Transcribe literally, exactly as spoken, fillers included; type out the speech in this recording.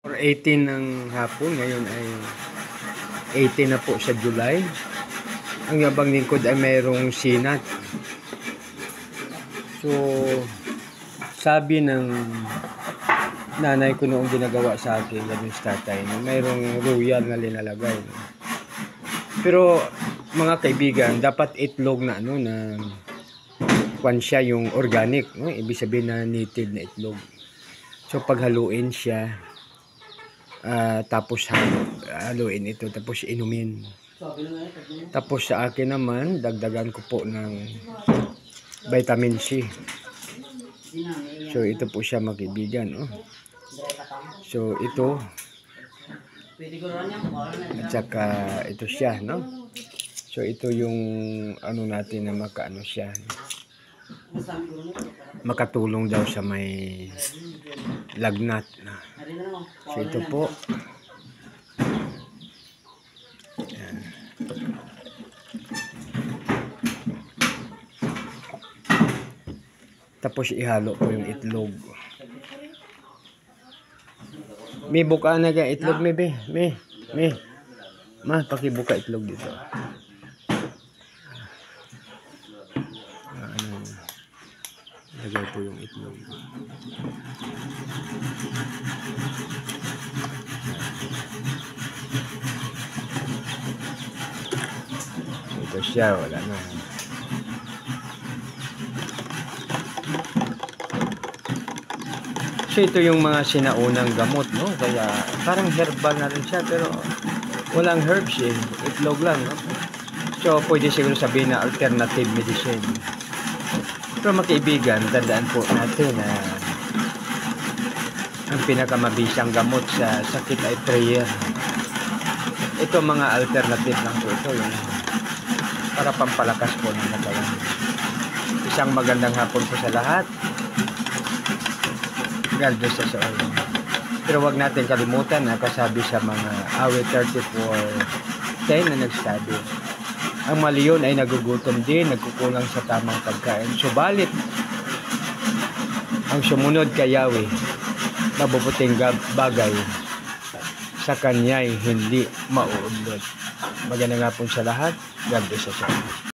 For eighteen ng hapon, ngayon ay eighteen na po sa July. Ang yabang lingkod ay mayroong sinat. So, sabi ng nanay ko noong ginagawa sa akin, labing tatay, no, mayroong royal na linalagay. No. Pero, mga kaibigan, dapat itlog na ano na kwan siya yung organic, no? Ibig sabihin na native na itlog. So, paghaluin siya, Uh, tapos haluin ito, tapos inumin. Tapos sa akin naman, dagdagan ko po ng vitamin C. So ito po siya, mga kaibigan, oh. So ito, at saka ito siya, no? So ito yung ano natin na makaano siya, makatulong daw sa may lagnat. So ito po. Yan. Tapos ihalo po yung itlog. May buka na ka itlog, may be. May, may. Ma, pakibuka itlog dito. Ano, lagay po yung itlog. Ito siya, wala na. So ito yung mga sinaunang gamot, no? Kaya parang herbal na rin siya, pero walang herbs eh. Itlog lang, no? So pwede siguro sabihin na alternative medicine. Pero mga kaibigan, tandaan po natin na ang pinakamabisang gamot sa sakit ay prayer. Ito mga alternative lang po ito, yung para pampalakas po ng katawan. Isang magandang hapon po sa lahat. God bless us all. Pero wag natin kalimutan na kasabi sa mga awit thirty-four ten na nagsabi, ang maliyon ay nagugutom din, nagkukulang sa tamang pagkain. Subalit, ang sumunod kay Yahweh, mabubuting bagay sa kanya'y hindi mauudlot. Magandang hapon sa lahat. God bless us all.